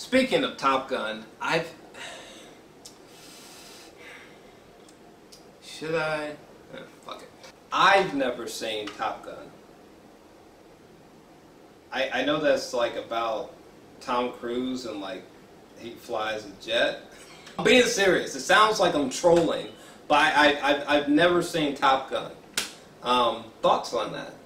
Speaking of Top Gun, should I? Fuck it. I've never seen Top Gun. I know that's like about Tom Cruise and like he flies a jet. I'm being serious. It sounds like I'm trolling, but I've never seen Top Gun. Thoughts on that?